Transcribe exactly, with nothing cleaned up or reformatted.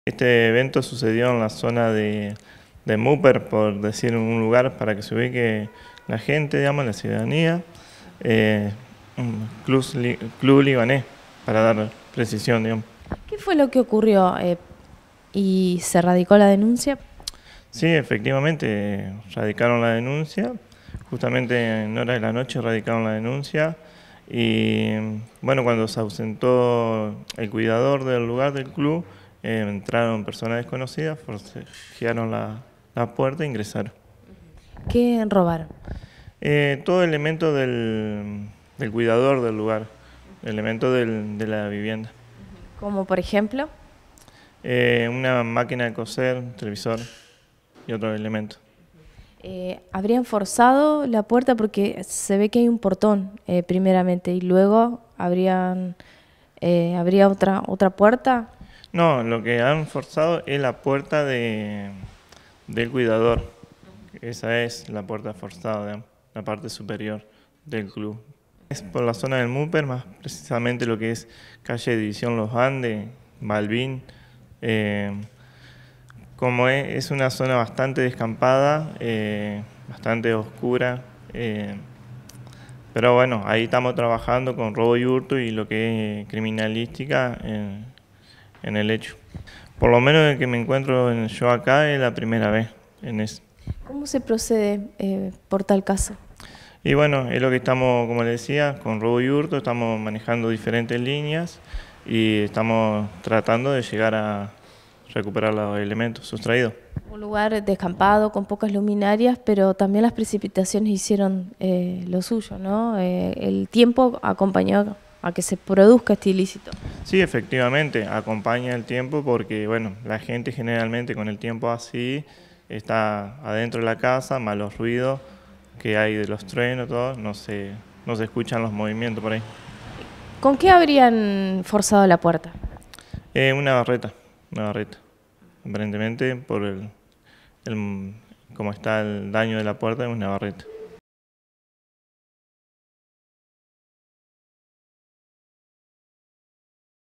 Este evento sucedió en la zona de, de Múper, por decir un lugar para que se ubique la gente, digamos, la ciudadanía, eh, un club, club libanés, para dar precisión, digamos. ¿Qué fue lo que ocurrió eh, y se radicó la denuncia? Sí, efectivamente, radicaron la denuncia, justamente en horas de la noche radicaron la denuncia y bueno, cuando se ausentó el cuidador del lugar del club, eh, entraron personas desconocidas, forcejearon la, la puerta e ingresaron. ¿Qué robaron? Eh, todo elemento del, del cuidador del lugar, elemento del, de la vivienda. Como por ejemplo. Eh, una máquina de coser, un televisor y otros elementos. Eh, ¿Habrían forzado la puerta? Porque se ve que hay un portón eh, primeramente y luego habrían, eh, habría otra, otra puerta. No, lo que han forzado es la puerta de, del cuidador. Esa es la puerta forzada, digamos, la parte superior del club. Es por la zona del Múper, más precisamente lo que es calle División Los Andes, Malvin. Eh, como es, es una zona bastante descampada, eh, bastante oscura, eh, pero bueno, ahí estamos trabajando con robo y hurto y lo que es criminalística en, en el hecho. Por lo menos el que me encuentro en, yo acá es la primera vez en eso. ¿Cómo se procede eh, por tal caso? Y bueno, es lo que estamos, como les decía, con robo y hurto, estamos manejando diferentes líneas y estamos tratando de llegar a recuperar los elementos sustraídos. Un lugar descampado, con pocas luminarias, pero también las precipitaciones hicieron eh, lo suyo, ¿no? Eh, el tiempo acompañó a que se produzca este ilícito. Sí, efectivamente, acompaña el tiempo porque, bueno, la gente generalmente con el tiempo así está adentro de la casa, más los ruidos que hay de los truenos, todo, no se, no se escuchan los movimientos por ahí. ¿Con qué habrían forzado la puerta? Eh, una barreta, una barreta. Aparentemente, por el, el, como está el daño de la puerta, es una barreta.